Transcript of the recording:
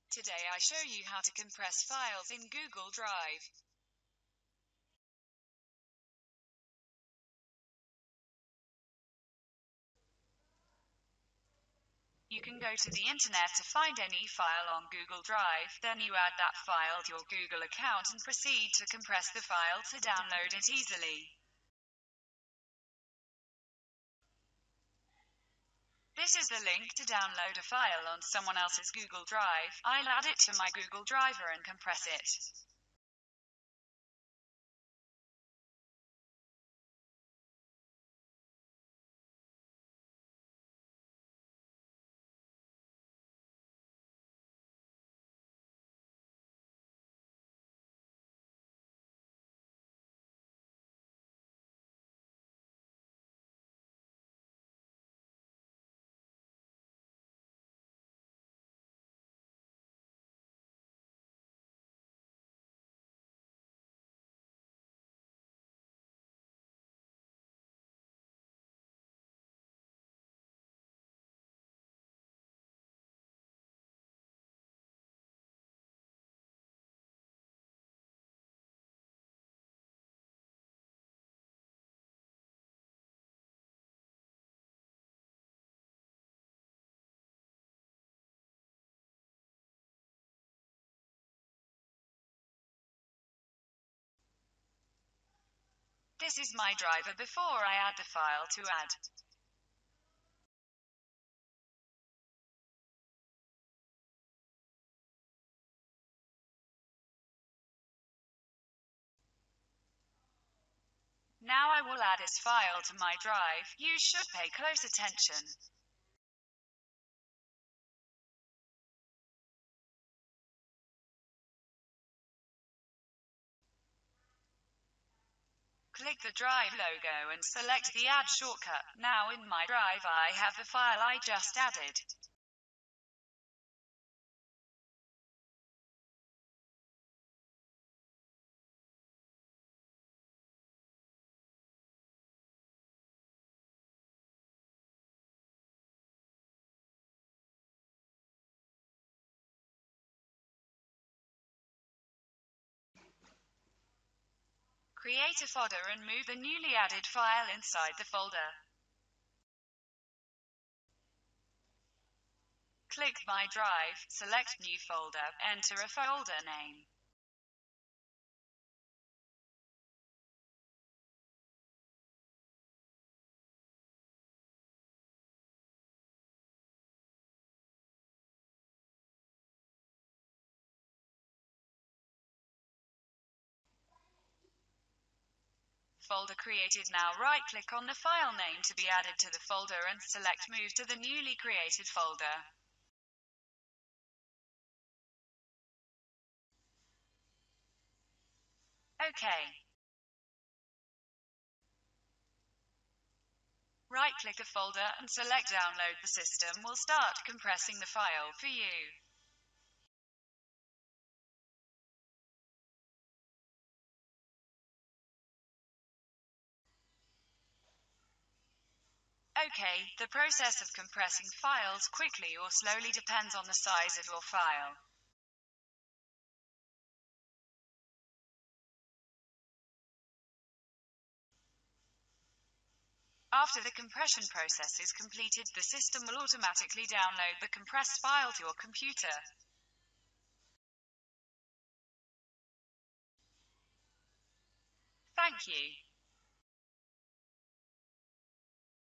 Today I show you how to compress files in Google Drive. You can go to the internet to find any file on Google Drive, then you add that file to your Google account and proceed to compress the file to download it easily. This is the link to download a file on someone else's Google Drive. I'll add it to my Google Driver and compress it. This is my driver before I add the file to add. Now I will add this file to my drive. You should pay close attention. Click the Drive logo and select the Add shortcut. Now in my drive I have the file I just added. Create a folder and move the newly added file inside the folder. Click My Drive, select New Folder, enter a folder name. Folder created. Now right-click on the file name to be added to the folder and select Move to the newly created folder. OK. Right-click a folder and select Download. The system will start compressing the file for you. OK, the process of compressing files quickly or slowly depends on the size of your file. After the compression process is completed, the system will automatically download the compressed file to your computer. Thank you.